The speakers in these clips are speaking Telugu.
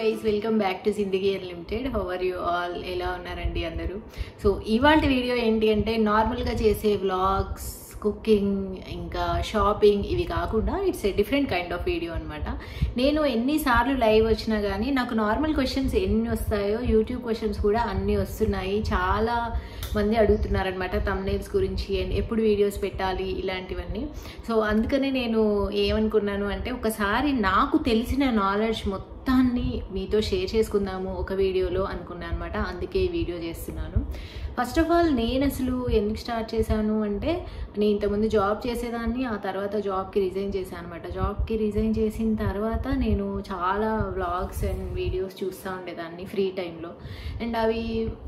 guys, welcome back to Zindagi Unlimited. How are you all? ఎలా ఉన్నారండి అందరూ? సో ఇవాల్టి వీడియో ఏంటి అంటే నార్మల్గా చేసే వ్లాగ్స్, కుకింగ్, ఇంకా షాపింగ్ ఇవి కాకుండా it's a different kind of video అనమాట. నేను ఎన్నిసార్లు లైవ్ వచ్చినా కానీ నాకు నార్మల్ క్వశ్చన్స్ ఎన్ని వస్తాయో యూట్యూబ్ క్వశ్చన్స్ కూడా అన్నీ వస్తున్నాయి. చాలా మంది అడుగుతున్నారనమాట థంబ్నెయిల్స్ గురించి అండ్ ఎప్పుడు వీడియోస్ పెట్టాలి ఇలాంటివన్నీ. సో అందుకనే నేను ఏమనుకున్నాను అంటే ఒకసారి నాకు తెలిసిన నాలెడ్జ్ మొత్తాన్ని మీతో షేర్ చేసుకుందాము ఒక వీడియోలో అనుకున్నాను అనమాట. అందుకే ఈ వీడియో చేస్తున్నాను. ఫస్ట్ ఆఫ్ ఆల్ నేను అసలు ఎందుకు స్టార్ట్ చేశాను అంటే నేను ఇంతకుముందు జాబ్ చేసేదాన్ని, ఆ తర్వాత జాబ్కి రిజైన్ చేశాను అనమాట. జాబ్కి రిజైన్ చేసిన తర్వాత నేను చాలా వ్లాగ్స్ అండ్ వీడియోస్ చూస్తూ ఉండేదాన్ని ఫ్రీ టైంలో. అండ్ అవి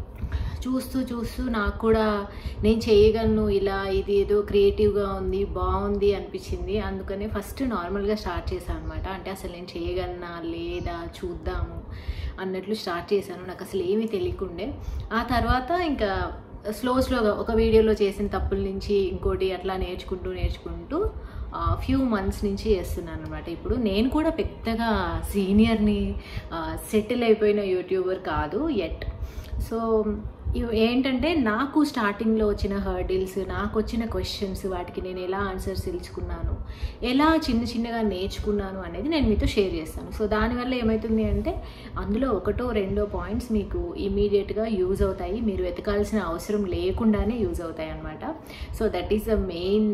చూస్తూ నాకు కూడా నేను చేయగలను, ఇలా ఇది ఏదో క్రియేటివ్గా ఉంది, బాగుంది అనిపించింది. అందుకనే ఫస్ట్ నార్మల్గా స్టార్ట్ చేశాను అనమాట. అంటే అసలు నేను చేయగలనా లేదా చూద్దాము అన్నట్లు స్టార్ట్ చేశాను. నాకు అసలు ఏమీ తెలియకుండే. ఆ తర్వాత ఇంకా స్లోగా ఒక వీడియోలో చేసిన తప్పుల నుంచి ఇంకోటి అట్లా నేర్చుకుంటూ ఫ్యూ మంత్స్ నుంచి చేస్తున్నాను అనమాట. ఇప్పుడు నేను కూడా పెద్దగా సీనియర్ని, సెటిల్ అయిపోయిన యూట్యూబర్ కాదు ఎట్. సో ఏంటంటే నాకు స్టార్టింగ్లో వచ్చిన హర్డిల్స్, నాకు వచ్చిన క్వశ్చన్స్, వాటికి నేను ఎలా ఆన్సర్స్ తెలుసుకున్నాను, ఎలా చిన్నగా నేర్చుకున్నాను అనేది నేను మీతో షేర్ చేస్తాను. సో దానివల్ల ఏమవుతుంది అంటే అందులో ఒకటో రెండో పాయింట్స్ మీకు ఇమీడియట్గా యూజ్ అవుతాయి, మీరు వెతకాల్సిన అవసరం లేకుండానే యూజ్ అవుతాయి అన్నమాట. So that is the main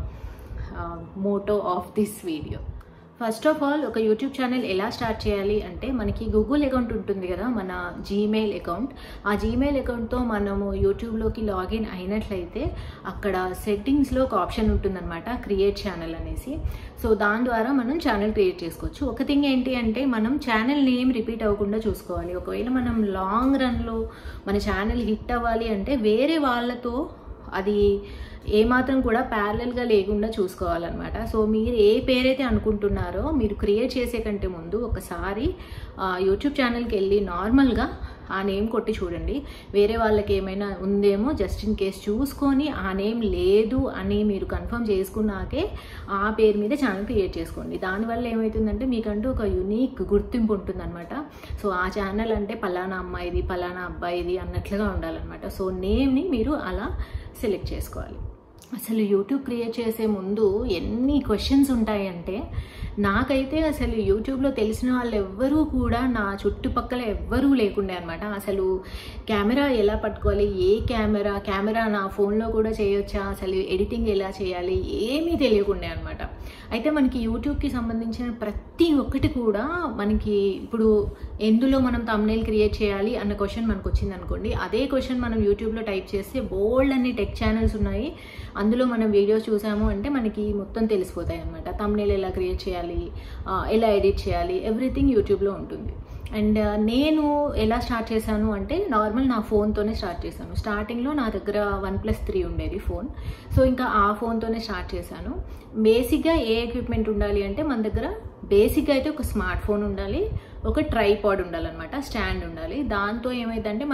motto of this video. First of all ఒక యూట్యూబ్ ఛానల్ ఎలా స్టార్ట్ చేయాలి అంటే మనకి గూగుల్ అకౌంట్ ఉంటుంది కదా, మన జీమెయిల్ అకౌంట్. ఆ జీమెయిల్ అకౌంట్తో మనము యూట్యూబ్లోకి లాగిన్ అయినట్లయితే అక్కడ సెట్టింగ్స్లో ఒక ఆప్షన్ ఉంటుందన్నమాట, క్రియేట్ ఛానల్ అనేసి. సో దాని ద్వారా మనం ఛానల్ క్రియేట్ చేసుకోవచ్చు. ఒక థింగ్ ఏంటి అంటే మనం ఛానల్ నేమ్ రిపీట్ అవ్వకుండా చూసుకోవాలి. ఒకవేళ మనం లాంగ్ రన్లో మన ఛానల్ హిట్ అవ్వాలి అంటే వేరే వాళ్ళతో అది ఏమాత్రం కూడా ప్యారలల్గా లేకుండా చూసుకోవాలన్నమాట. సో మీరు ఏ పేరైతే అనుకుంటున్నారో మీరు క్రియేట్ చేసే కంటే ముందు ఒకసారి యూట్యూబ్ ఛానల్కి వెళ్ళి నార్మల్గా ఆ నేమ్ కొట్టి చూడండి. వేరే వాళ్ళకి ఏమైనా ఉందేమో జస్ట్ ఇన్ కేస్ చూసుకొని ఆ నేమ్ లేదు అని మీరు కన్ఫర్మ్ చేసుకున్నాకే ఆ పేరు మీద ఛానల్ క్రియేట్ చేసుకోండి. దానివల్ల ఏమవుతుందంటే మీకంటూ ఒక యూనిక్ గుర్తింపు ఉంటుందన్నమాట. సో ఆ ఛానల్ అంటే పలానా అమ్మాయిది, పలానా అబ్బాయిది అన్నట్లుగా ఉండాలన్నమాట. సో నేమ్ని మీరు అలా సెలెక్ట్ చేసుకోవాలి. అసలు యూట్యూబ్ క్రియేట్ చేసే ముందు ఎన్ని క్వశ్చన్స్ ఉంటాయంటే నాకైతే అసలు యూట్యూబ్లో తెలిసిన వాళ్ళు ఎవ్వరూ కూడా నా చుట్టుపక్కల ఎవ్వరూ లేకుండే అనమాట. అసలు కెమెరా ఎలా పట్టుకోవాలి, ఏ కెమెరా నా ఫోన్లో కూడా చేయొచ్చా, అసలు ఎడిటింగ్ ఎలా చేయాలి ఏమీ తెలియకుండే అనమాట. అయితే మనకి యూట్యూబ్కి సంబంధించిన ప్రతి ఒక్కటి కూడా మనకి ఇప్పుడు ఎందులో మనం థంబ్నెయిల్ క్రియేట్ చేయాలి అన్న క్వశ్చన్ మనకు వచ్చింది అనుకోండి, అదే క్వశ్చన్ మనం యూట్యూబ్లో టైప్ చేస్తే బోల్డ్ అన్ని టెక్ ఛానల్స్ ఉన్నాయి, అందులో మనం వీడియోస్ చూసాము అంటే మనకి మొత్తం తెలిసిపోతాయి అనమాట. థంబ్నెయిల్ ఎలా క్రియేట్ చేయాలి, ఎలా ఎడిట్ చేయాలి, ఎవ్రీథింగ్ యూట్యూబ్లో ఉంటుంది. అండ్ నేను ఎలా స్టార్ట్ చేశాను అంటే నార్మల్ నా ఫోన్తోనే స్టార్ట్ చేశాను. స్టార్టింగ్లో నా దగ్గర OnePlus 3 ఉండేది ఫోన్. సో ఇంకా ఆ ఫోన్తోనే స్టార్ట్ చేశాను. బేసిక్గా ఏ ఎక్విప్మెంట్ ఉండాలి అంటే మన దగ్గర బేసిక్గా అయితే ఒక స్మార్ట్ ఫోన్ ఉండాలి, ఒక ట్రైపాడ్ ఉండాలన్నమాట, స్టాండ్ ఉండాలి. దాంతో ఏమైందంటే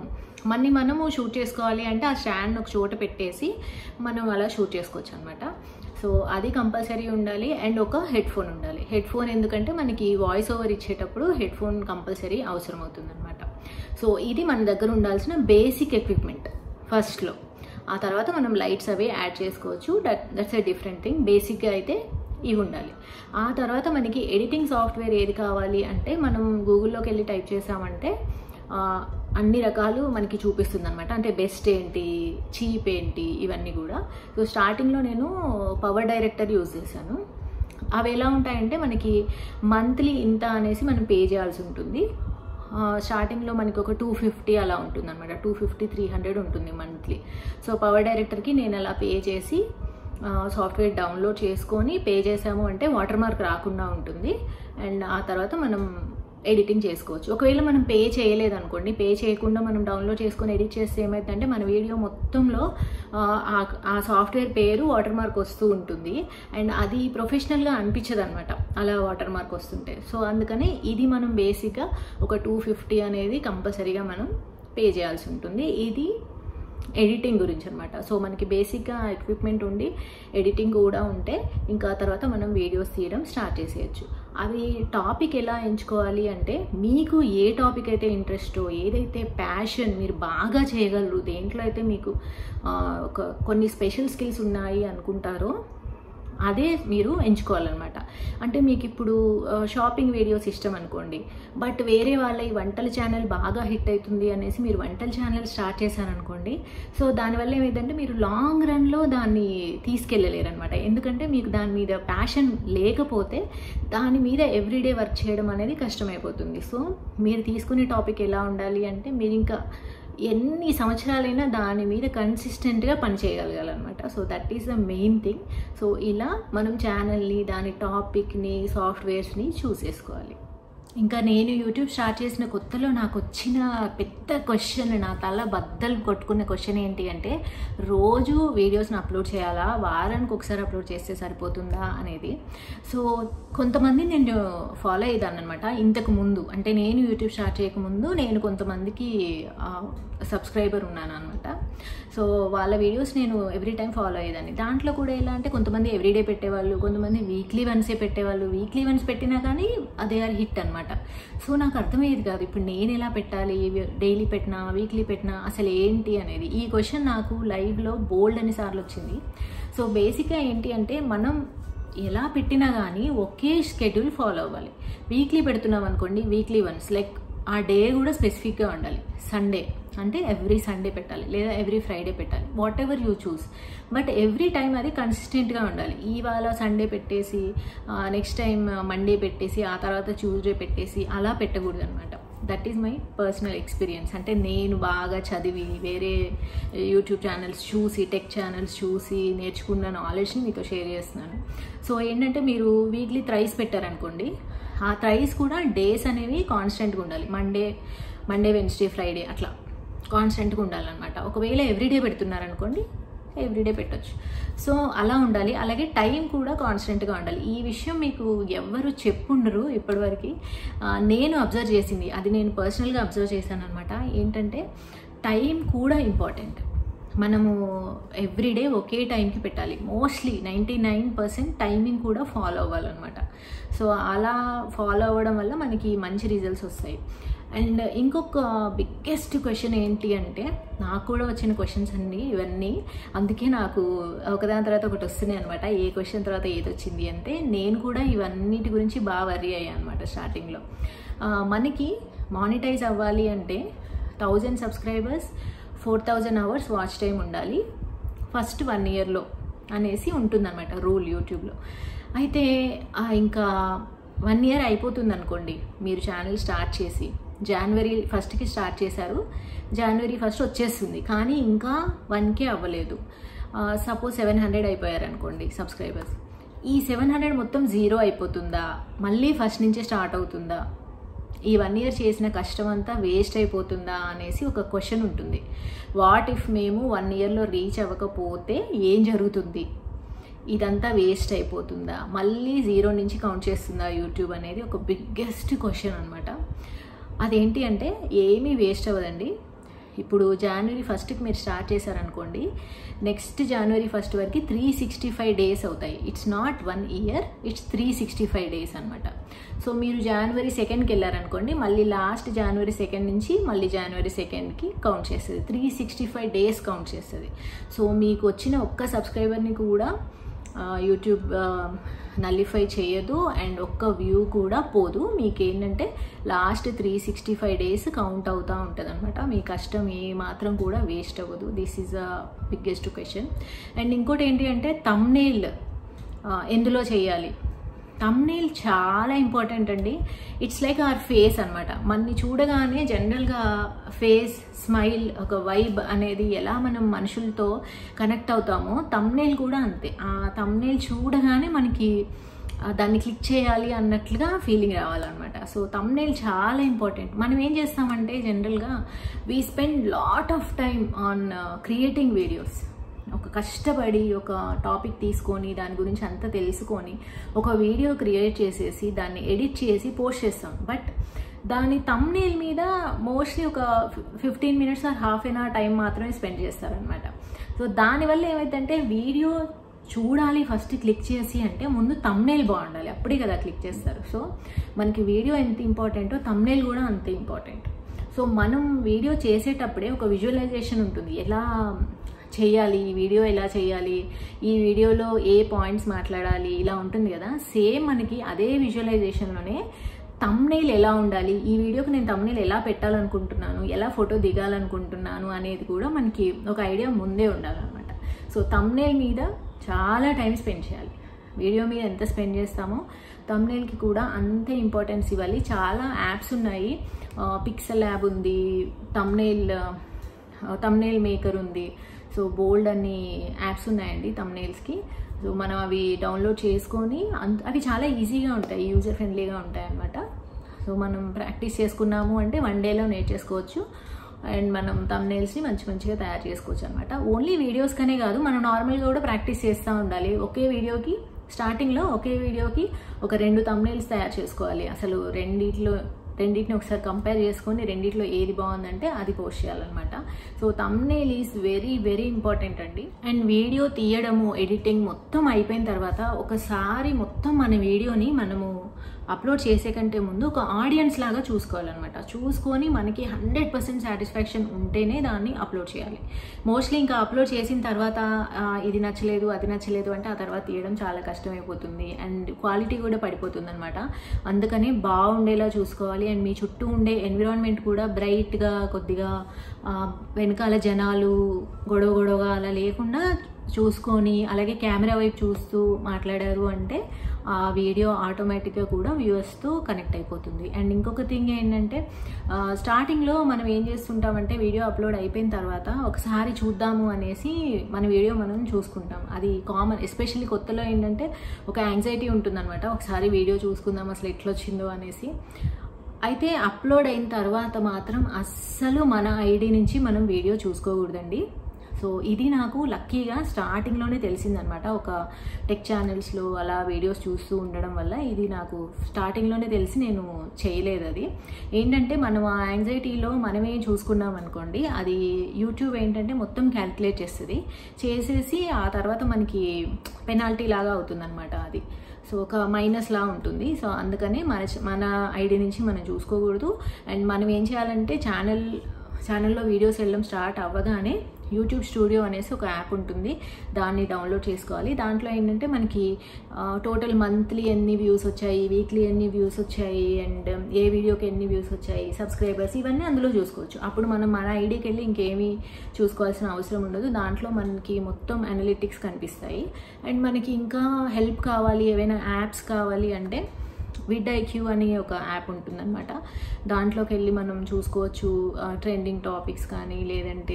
మనము షూట్ చేసుకోవాలి అంటే ఆ స్టాండ్ ఒక చోట పెట్టేసి మనం అలా షూట్ చేసుకోవచ్చు అనమాట. సో అది కంపల్సరీ ఉండాలి. అండ్ ఒక హెడ్ ఫోన్ ఉండాలి. హెడ్ ఫోన్ ఎందుకంటే మనకి వాయిస్ ఓవర్ ఇచ్చేటప్పుడు హెడ్ ఫోన్ కంపల్సరీ అవసరం అవుతుంది అనమాట. సో ఇది మన దగ్గర ఉండాల్సిన బేసిక్ ఎక్విప్మెంట్ ఫస్ట్లో. ఆ తర్వాత మనం లైట్స్ అవి యాడ్ చేసుకోవచ్చు, దట్స్ ఎ డిఫరెంట్ థింగ్. బేసిక్గా అయితే ఇవి ఉండాలి. ఆ తర్వాత మనకి ఎడిటింగ్ సాఫ్ట్వేర్ ఏది కావాలి అంటే మనం గూగుల్లోకి వెళ్ళి టైప్ చేసామంటే అన్ని రకాలు మనకి చూపిస్తుంది అనమాట. అంటే బెస్ట్ ఏంటి, చీప్ ఏంటి, ఇవన్నీ కూడా. సో స్టార్టింగ్లో నేను పవర్ డైరెక్టర్ యూజ్ చేశాను. అవి ఎలా ఉంటాయంటే మనకి మంత్లీ ఇంత అనేసి మనం పే చేయాల్సి ఉంటుంది. స్టార్టింగ్లో మనకి ఒక 250 అలా ఉంటుంది అనమాట, 250-300 ఉంటుంది మంత్లీ. సో పవర్ డైరెక్టర్కి నేను అలా పే చేసి సాఫ్ట్వేర్ డౌన్లోడ్ చేసుకొని పే చేసాము అంటే వాటర్ మార్క్ రాకుండా ఉంటుంది. అండ్ ఆ తర్వాత మనం ఎడిటింగ్ చేసుకోవచ్చు. ఒకవేళ మనం పే చేయలేదు అనుకోండి, పే చేయకుండా మనం డౌన్లోడ్ చేసుకొని ఎడిట్ చేస్తే ఏమైందంటే మన వీడియో మొత్తంలో ఆ సాఫ్ట్వేర్ పేరు వాటర్ మార్క్ వస్తూ ఉంటుంది. అండ్ అది ప్రొఫెషనల్గా అనిపించదు అనమాట అలా వాటర్ మార్క్ వస్తుంటే. సో అందుకని ఇది మనం బేసిక్గా ఒక 250 అనేది కంపల్సరీగా మనం పే చేయాల్సి ఉంటుంది. ఇది ఎడిటింగ్ గురించి అనమాట. సో మనకి బేసిక్గా ఎక్విప్మెంట్ ఉండి ఎడిటింగ్ కూడా ఉంటే ఇంకా తర్వాత మనం వీడియోస్ తీయడం స్టార్ట్ చేసేయచ్చు. అది టాపిక్ ఎలా ఎంచుకోవాలి అంటే మీకు ఏ టాపిక్ అయితే ఇంట్రెస్టో, ఏదైతే ప్యాషన్, మీరు బాగా చేయగలరు, దేంట్లో అయితే మీకు కొన్ని స్పెషల్ స్కిల్స్ ఉన్నాయి అనుకుంటారో అదే మీరు ఎంచుకోవాలన్నమాట. అంటే మీకు ఇప్పుడు షాపింగ్ వీడియోస్ ఇష్టం అనుకోండి, బట్ వేరే వాళ్ళ ఈ వంటల ఛానల్ బాగా హిట్ అవుతుంది అనేసి మీరు వంటల ఛానల్ స్టార్ట్ చేశారనుకోండి, సో దానివల్ల ఏమైందంటే మీరు లాంగ్ రన్లో దాన్ని తీసుకెళ్ళలేరనమాట. ఎందుకంటే మీకు దాని మీద ప్యాషన్ లేకపోతే దాని మీద ఎవ్రీడే వర్క్ చేయడం అనేది కష్టమైపోతుంది. సో మీరు తీసుకునే టాపిక్ ఎలా ఉండాలి అంటే మీరు ఇంకా ఎన్ని సంవత్సరాలైనా దాని మీద కన్సిస్టెంట్గా పనిచేయగలగాలన్నమాట. So that is the main thing. So ఇలా మనం ఛానల్ని, దాని టాపిక్ని, సాఫ్ట్వేర్స్ని చూస్ చేసుకోవాలి. ఇంకా నేను యూట్యూబ్ స్టార్ట్ చేసిన కొత్తలో నాకు వచ్చిన పెద్ద క్వశ్చన్, నా తల బద్దలు కొట్టుకున్న క్వశ్చన్ ఏంటి అంటే రోజు వీడియోస్ని అప్లోడ్ చేయాలా, వారానికి ఒకసారి అప్లోడ్ చేస్తే సరిపోతుందా అనేది. సో కొంతమంది నేను ఫాలో అయ్యేదాన్ని అనమాట ఇంతకు ముందు. అంటే నేను యూట్యూబ్ స్టార్ట్ చేయకముందు నేను కొంతమందికి సబ్స్క్రైబర్ ఉన్నాను అనమాట. సో వాళ్ళ వీడియోస్ నేను ఎవ్రీ టైం ఫాలో అయ్యేదాన్ని. దాంట్లో కూడా ఎలా అంటే కొంతమంది ఎవ్రీడే పెట్టేవాళ్ళు, కొంతమంది వీక్లీ వన్సే పెట్టేవాళ్ళు. వీక్లీ వన్స్ పెట్టినా కానీ అదే ఆర్ హిట్ అనమాట. సో నాకు అర్థమయ్యేది కాదు ఇప్పుడు నేను ఎలా పెట్టాలి, డైలీ పెట్టినా వీక్లీ పెట్టినా అసలు ఏంటి అనేది. ఈ క్వశ్చన్ నాకు లైవ్లో బోల్డ్ అని సార్లు వచ్చింది. సో బేసిక్గా ఏంటి అంటే మనం ఎలా పెట్టినా కానీ ఒకే షెడ్యూల్ ఫాలో అవ్వాలి. వీక్లీ పెడుతున్నాం అనుకోండి, వీక్లీ వన్స్, లైక్ ఆ డే కూడా స్పెసిఫిక్గా ఉండాలి. సండే అంటే ఎవ్రీ సండే పెట్టాలి, లేదా ఎవ్రీ ఫ్రైడే పెట్టాలి, whatever you choose. But every time అది కన్సిస్టెంట్గా ఉండాలి. ఇవాళ సండే పెట్టేసి నెక్స్ట్ టైం మండే పెట్టేసి ఆ తర్వాత ట్యూస్డే పెట్టేసి అలా పెట్టకూడదు అనమాట. That is my personal experience. అంటే నేను బాగా చదివి వేరే యూట్యూబ్ ఛానల్స్ చూసి, టెక్ ఛానల్స్ చూసి నేర్చుకున్న నాలెడ్జ్ని మీతో షేర్ చేస్తున్నాను. సో ఏంటంటే మీరు వీక్లీ థ్రైస్ పెట్టారనుకోండి, ఆ థ్రైస్ కూడా డేస్ అనేవి కాన్స్టెంట్గా ఉండాలి. మండే, వెన్స్డే, ఫ్రైడే అట్లా కాన్స్టెంట్గా ఉండాలన్నమాట. ఒకవేళ ఎవ్రీడే పెడుతున్నారనుకోండి, ఎవ్రీడే పెట్టచ్చు. సో అలా ఉండాలి. అలాగే టైం కూడా కాన్స్టెంట్గా ఉండాలి. ఈ విషయం మీకు ఎవ్వరు చెప్పుండరు ఇప్పటివరకు. నేను అబ్జర్వ్ చేసింది, అది నేను పర్సనల్గా అబ్జర్వ్ చేశాను అనమాట. ఏంటంటే టైం కూడా ఇంపార్టెంట్. మనము ఎవ్రీడే ఒకే టైంకి పెట్టాలి. మోస్ట్లీ 99% టైమింగ్ కూడా ఫాలో అవ్వాలన్నమాట. సో అలా ఫాలో అవ్వడం వల్ల మనకి మంచి రిజల్ట్స్ వస్తాయి. అండ్ ఇంకొక బిగ్గెస్ట్ క్వశ్చన్ ఏంటి అంటే, నాకు కూడా వచ్చిన క్వశ్చన్స్ అండి ఇవన్నీ. అందుకే నాకు ఒకదాని తర్వాత ఒకటి వస్తున్నాయి అనమాట. ఏ క్వశ్చన్ తర్వాత ఏది వచ్చింది అంటే నేను కూడా ఇవన్నిటి గురించి బాగా వరీ అయ్యాను అనమాట స్టార్టింగ్లో. మనకి మానిటైజ్ అవ్వాలి అంటే 1000 సబ్స్క్రైబర్స్, 4000 అవర్స్ వాచ్ టైం ఉండాలి ఫస్ట్ 1 ఇయర్లో అనేసి ఉంటుందన్నమాట రూల్ యూట్యూబ్లో. అయితే ఇంకా 1 ఇయర్ అయిపోతుంది అనుకోండి, మీరు ఛానల్ స్టార్ట్ చేసి జనవరి 1కి స్టార్ట్ చేశారు, జనవరి 1 వచ్చేస్తుంది, కానీ ఇంకా 1K అవ్వలేదు. సపోజ్ 700 అయిపోయారు అనుకోండి సబ్స్క్రైబర్స్. ఈ 700 మొత్తం జీరో అయిపోతుందా, మళ్ళీ ఫస్ట్ నుంచే స్టార్ట్ అవుతుందా, ఈ 1 ఇయర్ చేసిన కష్టం అంతా వేస్ట్ అయిపోతుందా అనేసి ఒక క్వశ్చన్ ఉంటుంది. వాట్ ఇఫ్ మేము 1 ఇయర్లో రీచ్ అవ్వకపోతే ఏం జరుగుతుంది, ఇదంతా వేస్ట్ అయిపోతుందా, మళ్ళీ జీరో నుంచి కౌంట్ చేస్తుందా యూట్యూబ్ అనేది ఒక బిగ్గెస్ట్ క్వశ్చన్ అనమాట. అదేంటి అంటే ఏమీ వేస్ట్ అవ్వదండి. ఇప్పుడు జనవరి 1కి మీరు స్టార్ట్ చేశారనుకోండి, నెక్స్ట్ జనవరి 1 వరకు 365 డేస్ అవుతాయి. It's not 1 year, it's 365 days అనమాట. సో మీరు జనవరి 2కి వెళ్ళారనుకోండి, మళ్ళీ లాస్ట్ జనవరి 2 నుంచి మళ్ళీ జనవరి 2కి కౌంట్ చేస్తుంది. 365 డేస్ కౌంట్ చేస్తుంది. సో మీకు వచ్చిన ఒక్క సబ్స్క్రైబర్ని కూడా యూట్యూబ్ నల్లిఫై చేయదు అండ్ ఒక్క వ్యూ కూడా పోదు. మీకు ఏంటంటే లాస్ట్ 365 డేస్ కౌంట్ అవుతూ ఉంటుంది అనమాట. మీ కష్టం ఏ మాత్రం కూడా వేస్ట్ అవ్వదు. This is a biggest question. And ఇంకోటి ఏంటి అంటే థంబ్నెయిల్ ఎందులో చేయాలి. థంబ్నెయిల్ చాలా ఇంపార్టెంట్ అండి. ఇట్స్ లైక్ అవర్ ఫేస్ అనమాట. మనని చూడగానే జనరల్గా ఫేస్, స్మైల్, ఒక వైబ్ అనేది ఎలా మనం మనుషులతో కనెక్ట్ అవుతామో థంబ్నెయిల్ కూడా అంతే. ఆ థంబ్నెయిల్ చూడగానే మనకి దాన్ని క్లిక్ చేయాలి అన్నట్లుగా ఫీలింగ్ రావాలన్నమాట. సో థంబ్నెయిల్ చాలా ఇంపార్టెంట్. మనం ఏం చేస్తామంటే జనరల్గా we spend lot of time on creating videos. ఒక కష్టపడి ఒక టాపిక్ తీసుకొని దాని గురించి అంతా తెలుసుకొని ఒక వీడియో క్రియేట్ చేసేసి దాన్ని ఎడిట్ చేసి పోస్ట్ చేస్తాం. బట్ దాని థంబ్నెయిల్ మీద మోస్ట్లీ ఒక 15 minutes or half an hour time మాత్రమే స్పెండ్ చేస్తారనమాట. సో దానివల్ల ఏమైందంటే వీడియో చూడాలి ఫస్ట్ క్లిక్ చేసి అంటే ముందు థంబ్నెయిల్ బాగుండాలి, అప్పుడే కదా క్లిక్ చేస్తారు. సో మనకి వీడియో ఎంత ఇంపార్టెంటో థంబ్నెయిల్ కూడా అంతే ఇంపార్టెంట్. సో మనం వీడియో చేసేటప్పుడే ఒక విజువలైజేషన్ ఉంటుంది, ఎలా చేయాలి, ఈ వీడియో ఎలా చేయాలి, ఈ వీడియోలో ఏ పాయింట్స్ మాట్లాడాలి, ఇలా ఉంటుంది కదా. సేమ్ మనకి అదే విజువలైజేషన్లోనే థంబ్నెయిల్ ఎలా ఉండాలి, ఈ వీడియోకి నేను థంబ్నెయిల్ ఎలా పెట్టాలనుకుంటున్నాను, ఎలా ఫోటో దిగాలనుకుంటున్నాను అనేది కూడా మనకి ఒక ఐడియా ముందే ఉండాలన్నమాట. సో థంబ్నెయిల్ మీద చాలా టైం స్పెండ్ చేయాలి. వీడియో మీద ఎంత స్పెండ్ చేస్తామో థంబ్నెయిల్కి కూడా అంతే ఇంపార్టెన్స్ ఇవ్వాలి. చాలా యాప్స్ ఉన్నాయి, పిక్సెల్ యాప్ ఉంది, థంబ్నెయిల్ మేకర్ ఉంది. సో బోల్డ్ అన్ని యాప్స్ ఉన్నాయండి థంబ్నెయిల్స్కి. సో మనం అవి డౌన్లోడ్ చేసుకొని అవి చాలా ఈజీగా ఉంటాయి, యూజర్ ఫ్రెండ్లీగా ఉంటాయి అన్నమాట. సో మనం ప్రాక్టీస్ చేసుకున్నాము అంటే 1 dayలో నేర్చేసుకోవచ్చు. అండ్ మనం థంబ్నెయిల్స్ని మంచిగా తయారు చేసుకోవచ్చు అనమాట. ఓన్లీ వీడియోస్కనే కాదు, మనం నార్మల్గా కూడా ప్రాక్టీస్ చేస్తూ ఉండాలి. ఒకే వీడియోకి స్టార్టింగ్లో ఒకే వీడియోకి ఒక 2 థంబ్నెయిల్స్ తయారు చేసుకోవాలి. అసలు రెండింటిని ఒకసారి కంపేర్ చేసుకొని రెండిట్లో ఏది బాగుందంటే అది పోస్ట్ చేయాలన్నమాట. So thumbnail is very very important అండి. అండ్ వీడియో తీయడము, ఎడిటింగ్ మొత్తం అయిపోయిన తర్వాత ఒకసారి మొత్తం మన వీడియోని మనము అప్లోడ్ చేసే కంటే ముందు ఒక ఆడియన్స్ లాగా చూసుకోవాలన్నమాట. చూసుకొని మనకి 100% సాటిస్ఫాక్షన్ ఉంటేనే దాన్ని అప్లోడ్ చేయాలి. మోస్ట్లీ ఇంకా అప్లోడ్ చేసిన తర్వాత ఇది నచ్చలేదు, అది నచ్చలేదు అంటే ఆ తర్వాత తీయడం చాలా కష్టమైపోతుంది అండ్ క్వాలిటీ కూడా పడిపోతుంది అనమాట. అందుకని బాగుండేలా చూసుకోవాలి. అండ్ మీ చుట్టూ ఉండే ఎన్విరాన్మెంట్ కూడా బ్రైట్గా, కొద్దిగా వెనకాల జనాలు గొడవగా అలా లేకుండా చూసుకొని, అలాగే కెమెరా వైపు చూస్తూ మాట్లాడారు అంటే ఆ వీడియో ఆటోమేటిక్గా కూడా వ్యూవర్స్తో కనెక్ట్ అయిపోతుంది. అండ్ ఇంకొక థింగ్ ఏంటంటే స్టార్టింగ్లో మనం ఏం చేస్తుంటామంటే వీడియో అప్లోడ్ అయిపోయిన తర్వాత ఒకసారి చూద్దాము అనేసి మన వీడియో మనం చూసుకుంటాం. అది కామన్, ఎస్పెషల్లీ కొత్తలో ఏంటంటే ఒక యాంగ్జైటీ ఉంటుందన్నమాట, ఒకసారి వీడియో చూసుకుందాం అసలు ఎట్లొచ్చిందో అనేసి. అయితే అప్లోడ్ అయిన తర్వాత మాత్రం అస్సలు మన ఐడి నుంచి మనం వీడియో చూసుకోకూడదండి. సో ఇది నాకు లక్కీగా స్టార్టింగ్లోనే తెలిసిందనమాట. ఒక టెక్ ఛానల్స్లో అలా వీడియోస్ చూస్తూ ఉండడం వల్ల ఇది నాకు స్టార్టింగ్లోనే తెలిసి నేను చేయలేదు. అది ఏంటంటే మనం ఆ యాంగ్జైటీలో మనమే చూసుకున్నాం అనుకోండి, అది యూట్యూబ్ ఏంటంటే మొత్తం క్యాల్కులేట్ చేసేసి ఆ తర్వాత మనకి పెనాల్టీ లాగా అవుతుందన్నమాట అది. సో ఒక మైనస్ లా ఉంటుంది. సో అందుకనే మన ఐడి నుంచి మనం చూసుకోకూడదు. అండ్ మనం ఏం చేయాలంటే ఛానల్లో వీడియోస్ వెళ్ళడం స్టార్ట్ అవ్వగానే యూట్యూబ్ స్టూడియో అనేసి ఒక యాప్ ఉంటుంది, దాన్ని డౌన్లోడ్ చేసుకోవాలి. దాంట్లో ఏంటంటే మనకి టోటల్ మంత్లీ ఎన్ని వ్యూస్ వచ్చాయి, వీక్లీ ఎన్ని వ్యూస్ వచ్చాయి, అండ్ ఏ వీడియోకి ఎన్ని వ్యూస్ వచ్చాయి, సబ్స్క్రైబర్స్, ఇవన్నీ అందులో చూసుకోవచ్చు. అప్పుడు మనం మన ఐడికి వెళ్ళి ఇంకేమీ చూసుకోవాల్సిన అవసరం ఉండదు. దాంట్లో మనకి మొత్తం అనలిటిక్స్ కనిపిస్తాయి. అండ్ మనకి ఇంకా హెల్ప్ కావాలి, ఏవైనా యాప్స్ కావాలి అంటే vidIQ అని ఒక యాప్ ఉంటుందన్నమాట. దాంట్లోకి వెళ్ళి మనం చూసుకోవచ్చు ట్రెండింగ్ టాపిక్స్ కానీ, లేదంటే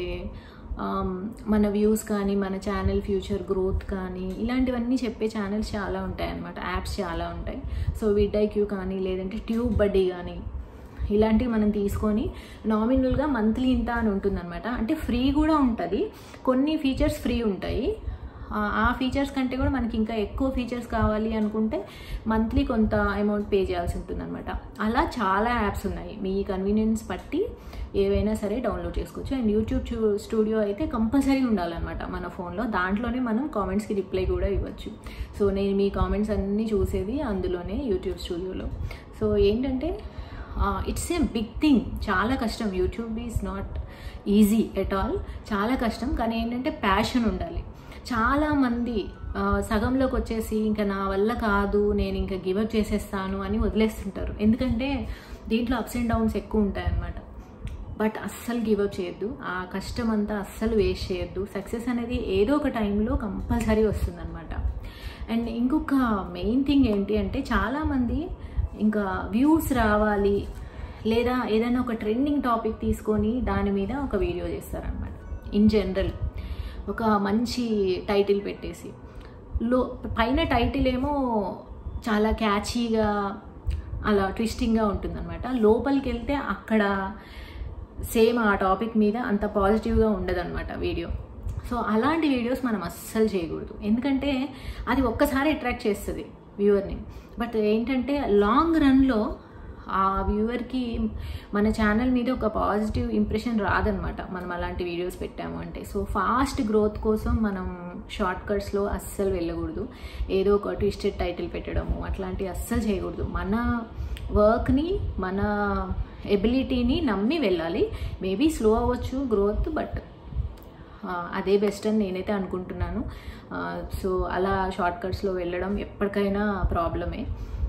మన వ్యూస్ కానీ, మన ఛానల్ ఫ్యూచర్ గ్రోత్ కానీ, ఇలాంటివన్నీ చెప్పే ఛానల్స్ చాలా ఉంటాయి అన్నమాట, యాప్స్ చాలా ఉంటాయి. సో vidIQ కానీ, లేదంటే TubeBuddy కానీ, ఇలాంటివి మనం తీసుకొని నామినల్గా మంత్లీ ఇంత అని ఉంటుందన్నమాట. అంటే ఫ్రీ కూడా ఉంటుంది, కొన్ని ఫీచర్స్ ఫ్రీ ఉంటాయి. ఆ ఫీచర్స్ కంటే కూడా మనకి ఇంకా ఎక్కువ ఫీచర్స్ కావాలి అనుకుంటే మంత్లీ కొంత అమౌంట్ పే చేయాల్సి ఉంటుందన్నమాట. అలా చాలా యాప్స్ ఉన్నాయి, మీ కన్వీనియన్స్ బట్టి ఏవైనా సరే డౌన్లోడ్ చేసుకోవచ్చు. అండ్ యూట్యూబ్ స్టూడియో అయితే కంపల్సరీ ఉండాలన్నమాట మన ఫోన్లో. దాంట్లోనే మనం కామెంట్స్కి రిప్లై కూడా ఇవ్వచ్చు. సో నేను మీ కామెంట్స్ అన్నీ చూసేది అందులోనే, యూట్యూబ్ స్టూడియోలో. సో ఏంటంటే ఇట్స్ ఏ బిగ్ థింగ్, చాలా కష్టం. YouTube is not easy at all, చాలా కష్టం. కానీ ఏంటంటే ప్యాషన్ ఉండాలి. చాలామంది సగంలోకి వచ్చేసి ఇంకా నా వల్ల కాదు, నేను ఇంకా గివప్ చేసేస్తాను అని వదిలేస్తుంటారు. ఎందుకంటే దీంట్లో అప్స్ అండ్ డౌన్స్ ఎక్కువ ఉంటాయన్నమాట. బట్ అస్సలు గివప్ చేయొద్దు, ఆ కష్టం అంతా అస్సలు వేస్ట్ చేయొద్దు. సక్సెస్ అనేది ఏదో ఒక టైంలో కంపల్సరీ వస్తుందన్నమాట. అండ్ ఇంకొక మెయిన్ థింగ్ ఏంటి అంటే చాలామంది ఇంకా వ్యూస్ రావాలి, లేదా ఏదైనా ఒక ట్రెండింగ్ టాపిక్ తీసుకొని దాని మీద ఒక వీడియో చేస్తారనమాట. ఇన్ జనరల్ ఒక మంచి టైటిల్ పెట్టేసి, పైన టైటిల్ ఏమో చాలా క్యాచీగా అలా ట్విస్టింగ్గా ఉంటుందన్నమాట. లోపలికి వెళ్తే అక్కడ సేమ్ ఆ టాపిక్ మీద అంత పాజిటివ్గా ఉండదన్నమాట వీడియో. సో అలాంటి వీడియోస్ మనం అస్సలు చేయకూడదు, ఎందుకంటే అది ఒక్కసారి అట్రాక్ట్ చేస్తుంది వ్యూవర్ని. బట్ ఏంటంటే లాంగ్ రన్లో ఆ వ్యూవర్కి మన ఛానల్ మీద ఒక పాజిటివ్ ఇంప్రెషన్ రాదనమాట మనం అలాంటి వీడియోస్ పెట్టాము అంటే. సో ఫాస్ట్ గ్రోత్ కోసం మనం షార్ట్ కట్స్లో అస్సలు వెళ్ళకూడదు. ఏదో ఒక ట్విస్టెడ్ టైటిల్ పెట్టడము అట్లాంటివి అస్సలు చేయకూడదు. మన వర్క్ని మన ఎబిలిటీని నమ్మి వెళ్ళాలి. మేబీ స్లో అవ్వచ్చు గ్రోత్, బట్ అదే బెస్ట్ అని నేనైతే అనుకుంటున్నాను. సో అలా షార్ట్ కట్స్లో వెళ్ళడం ఎప్పటికైనా ప్రాబ్లమే.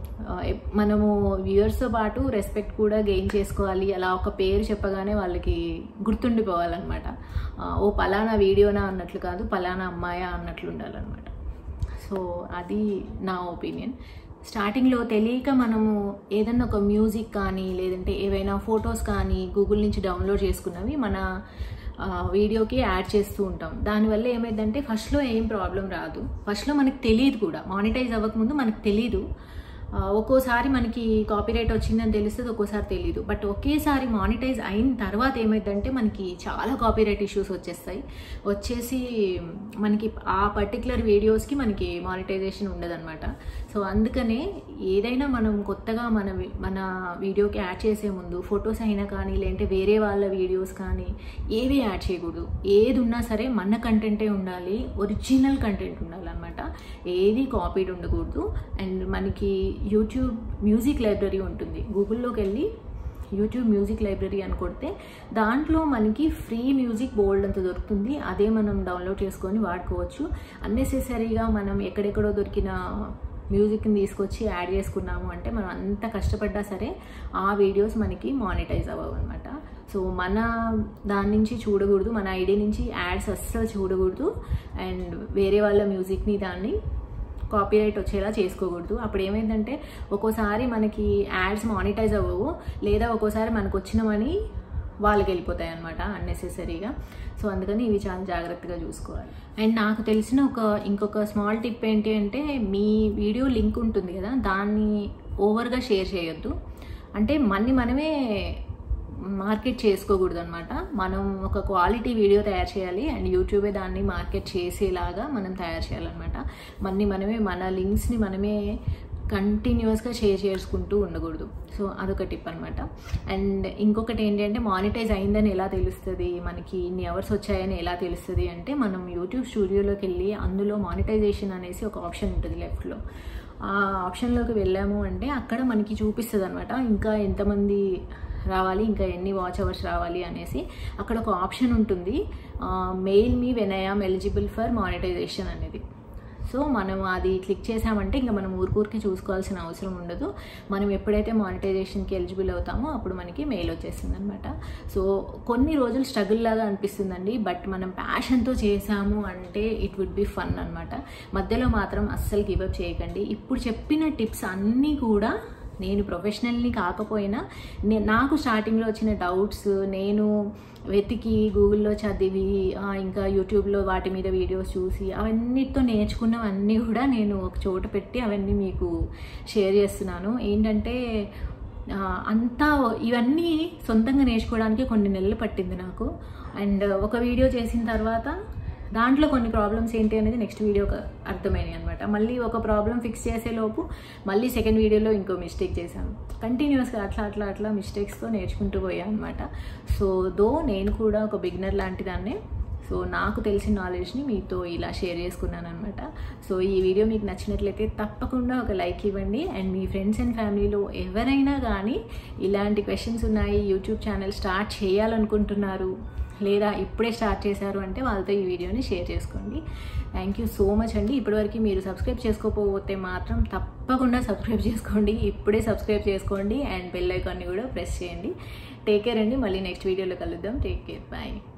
మనము వ్యూవర్స్తో పాటు రెస్పెక్ట్ కూడా గెయిన్ చేసుకోవాలి. అలా ఒక పేరు చెప్పగానే వాళ్ళకి గుర్తుండిపోవాలన్నమాట. ఓ పలానా వీడియోనా అన్నట్లు కాదు, పలానా అమ్మాయా అన్నట్లు ఉండాలన్నమాట. సో అది నా ఒపీనియన్. స్టార్టింగ్లో తెలియక మనము ఏదన్నా ఒక మ్యూజిక్ కానీ లేదంటే ఏవైనా ఫొటోస్ కానీ గూగుల్ నుంచి డౌన్లోడ్ చేసుకున్నవి మన వీడియోకి యాడ్ చేస్తూ ఉంటాం. దానివల్ల ఏమైందంటే ఫస్ట్లో ఏం ప్రాబ్లం రాదు. ఫస్ట్లో మనకు తెలియదు కూడా, మానిటైజ్ అవ్వకముందు మనకు తెలీదు. ఒక్కోసారి మనకి కాపీరైట్ వచ్చిందని తెలుస్తుంది, ఒక్కోసారి తెలీదు. బట్ ఒకేసారి మానిటైజ్ అయిన తర్వాత ఏమైందంటే మనకి చాలా కాపీరైట్ ఇష్యూస్ వచ్చేసి మనకి ఆ పర్టికులర్ వీడియోస్కి మనకి మానిటైజేషన్ ఉండదన్నమాట. సో అందుకనే ఏదైనా మనం కొత్తగా మన వీడియోకి యాడ్ చేసే ముందు ఫొటోస్ అయినా కానీ లేదంటే వేరే వాళ్ళ వీడియోస్ కానీ ఏవి యాడ్ చేయకూడదు. ఏది ఉన్నా సరే మన కంటెంటే ఉండాలి, ఒరిజినల్ కంటెంట్ ఉండాలన్నమాట. ఏది కాపీడ్ ఉండకూడదు. అండ్ మనకి యూట్యూబ్ మ్యూజిక్ లైబ్రరీ ఉంటుంది. గూగుల్లోకి వెళ్ళి యూట్యూబ్ మ్యూజిక్ లైబ్రరీ అని కొడితే దాంట్లో మనకి ఫ్రీ మ్యూజిక్ బోల్డ్ అంత దొరుకుతుంది. అదే మనం డౌన్లోడ్ చేసుకొని వాడుకోవచ్చు. అన్నెసెసరీగా మనం ఎక్కడెక్కడో దొరికిన మ్యూజిక్ని తీసుకొచ్చి యాడ్ చేసుకున్నాము అంటే మనం అంత కష్టపడ్డా సరే ఆ వీడియోస్ మనకి మానిటైజ్ అవ్వవు అనమాట. సో మన దాని నుంచి చూడకూడదు, మన ఐడి నుంచి యాడ్స్ అస్సలు చూడకూడదు. అండ్ వేరే వాళ్ళ మ్యూజిక్ని దాన్ని కాపీరైట్ వచ్చేలా చేసుకోకూడదు. అప్పుడు ఏమైందంటే ఒక్కోసారి మనకి యాడ్స్ మానిటైజ్ అవ్వవు, లేదా ఒక్కోసారి మనకు వచ్చిన మనీ వాళ్ళకి వెళ్ళిపోతాయి అనమాట అన్నెసెసరీగా. సో అందుకని ఇవి చాలా జాగ్రత్తగా చూసుకోవాలి. అండ్ నాకు తెలిసిన ఇంకొక స్మాల్ టిప్ ఏంటి అంటే, మీ వీడియో లింక్ ఉంటుంది కదా, దాన్ని ఓవర్గా షేర్ చేయొద్దు. అంటే మనమే మార్కెట్ చేసుకోకూడదు అనమాట. మనం ఒక క్వాలిటీ వీడియో తయారు చేయాలి అండ్ యూట్యూబే దాన్ని మార్కెట్ చేసేలాగా మనం తయారు చేయాలన్నమాట. మనమే మన లింక్స్ని మనమే కంటిన్యూస్గా షేర్ చేసుకుంటూ ఉండకూడదు. సో అదొక టిప్ అనమాట. అండ్ ఇంకొకటి ఏంటంటే, మానిటైజ్ అయిందని ఎలా తెలుస్తుంది, మనకి ఇన్ని అవర్స్ వచ్చాయని ఎలా తెలుస్తుంది అంటే, మనం యూట్యూబ్ స్టూడియోలోకి వెళ్ళి అందులో మానిటైజేషన్ అనేసి ఒక ఆప్షన్ ఉంటుంది లెఫ్ట్లో. ఆ ఆప్షన్లోకి వెళ్ళాము అంటే అక్కడ మనకి చూపిస్తుంది అనమాట ఇంకా ఎంతమంది రావాలి, ఇంకా ఎన్ని వాచ్ అవర్స్ రావాలి అనేసి. అక్కడ ఒక ఆప్షన్ ఉంటుంది, mail me when I am eligible for monetization అనేది. సో మనం అది క్లిక్ చేసామంటే ఇంకా మనం ఊరికూరికి చూసుకోవాల్సిన అవసరం ఉండదు. మనం ఎప్పుడైతే మానిటైజేషన్కి ఎలిజిబుల్ అవుతామో అప్పుడు మనకి మెయిల్ వచ్చేస్తుంది అనమాట. సో కొన్ని రోజులు స్ట్రగుల్ లాగా అనిపిస్తుందండి, బట్ మనం ప్యాషన్తో చేసాము అంటే ఇట్ వుడ్ బి ఫన్ అనమాట. మధ్యలో మాత్రం అస్సలు గివప్ చేయకండి. ఇప్పుడు చెప్పిన టిప్స్ అన్నీ కూడా నేను ప్రొఫెషనల్ని కాకపోయినా నాకు స్టార్టింగ్లో వచ్చిన డౌట్స్ నేను వెతికి గూగుల్లో చదివి ఇంకా యూట్యూబ్లో వాటి మీద వీడియోస్ చూసి అవన్నిటితో నేర్చుకున్నవన్నీ కూడా నేను ఒక చోట పెట్టి అవన్నీ మీకు షేర్ చేస్తున్నాను. ఏంటంటే అంతా ఇవన్నీ సొంతంగా నేర్చుకోవడానికి కొన్ని నెలలు పట్టింది నాకు. అండ్ ఒక వీడియో చేసిన తర్వాత దాంట్లో కొన్ని ప్రాబ్లమ్స్ ఏంటి అనేది నెక్స్ట్ వీడియోకి అర్థమైనాయి అనమాట. మళ్ళీ ఒక ప్రాబ్లం ఫిక్స్ చేసేలోపు మళ్ళీ సెకండ్ వీడియోలో ఇంకో మిస్టేక్ చేశాను. కంటిన్యూస్గా అట్లా మిస్టేక్స్తో నేర్చుకుంటూ పోయాను అనమాట. సో నేను కూడా ఒక బిగినర్ లాంటిదాన్నే. సో నాకు తెలిసిన నాలెడ్జ్ని మీతో ఇలా షేర్ చేసుకున్నాను అనమాట. సో ఈ వీడియో మీకు నచ్చినట్లయితే తప్పకుండా ఒక లైక్ ఇవ్వండి. అండ్ మీ ఫ్రెండ్స్ అండ్ ఫ్యామిలీలో ఎవరైనా కానీ ఇలాంటి క్వశ్చన్స్ ఉన్నాయి, యూట్యూబ్ ఛానల్ స్టార్ట్ చేయాలనుకుంటున్నారు లేదా ఇప్పుడే స్టార్ట్ చేశారు అంటే వాళ్ళతో ఈ వీడియోని షేర్ చేసుకోండి. థ్యాంక్ యూ సో మచ్ అండి. ఇప్పటివరకు మీరు సబ్స్క్రైబ్ చేసుకోకపోతే మాత్రం తప్పకుండా సబ్స్క్రైబ్ చేసుకోండి. ఇప్పుడే సబ్స్క్రైబ్ చేసుకోండి అండ్ బెల్ ఐకాన్ని కూడా ప్రెస్ చేయండి. టేక్ కేర్ అండి. మళ్ళీ నెక్స్ట్ వీడియోలో కలుద్దాం. Take care, bye.